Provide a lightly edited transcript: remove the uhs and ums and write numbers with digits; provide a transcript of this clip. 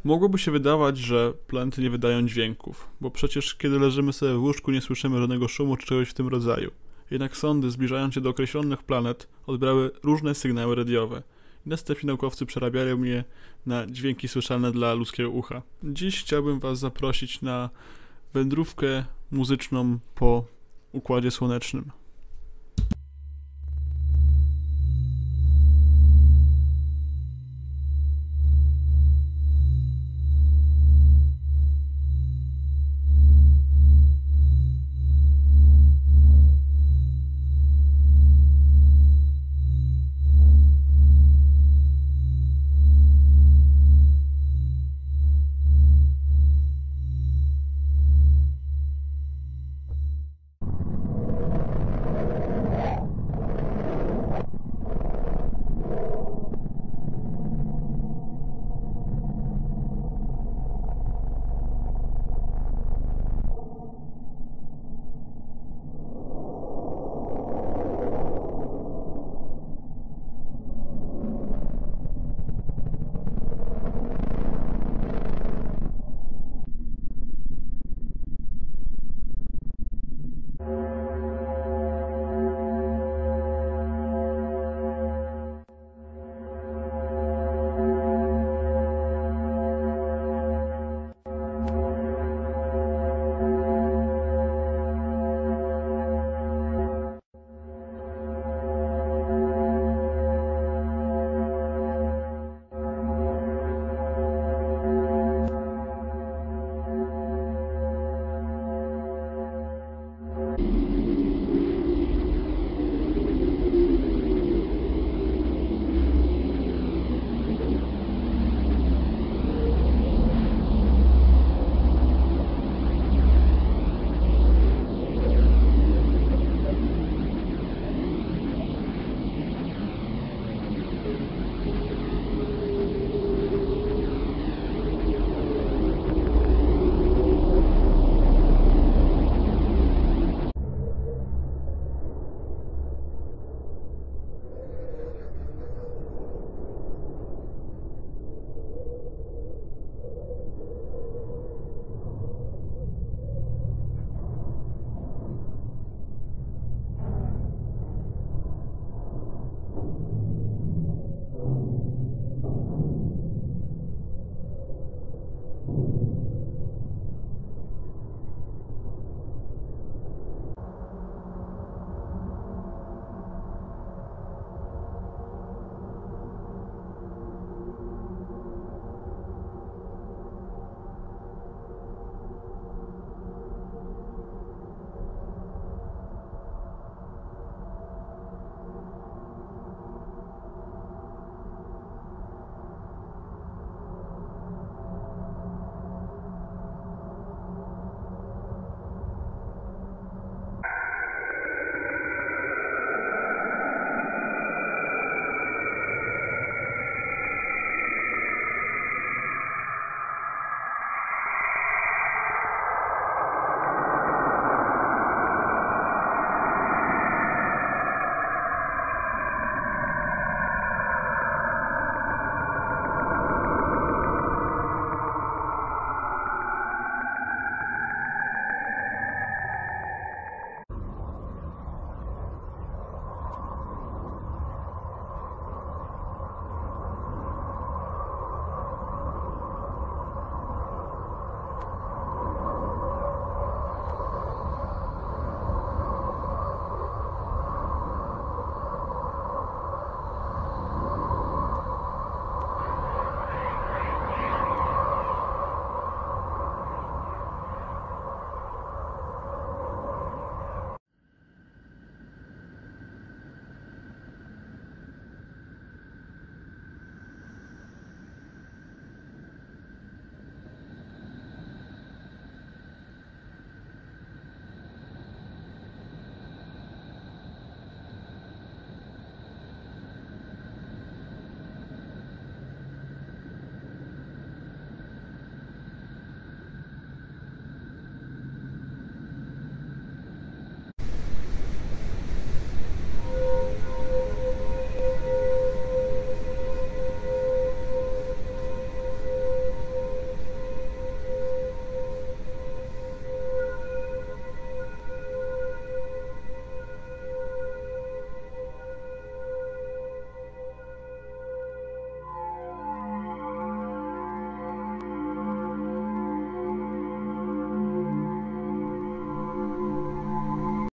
Mogłoby się wydawać, że planety nie wydają dźwięków, bo przecież kiedy leżymy sobie w łóżku, nie słyszymy żadnego szumu czy czegoś w tym rodzaju. Jednak sondy, zbliżając się do określonych planet, odbierały różne sygnały radiowe. I następnie naukowcy przerabiają je na dźwięki słyszalne dla ludzkiego ucha. Dziś chciałbym Was zaprosić na wędrówkę muzyczną po Układzie Słonecznym.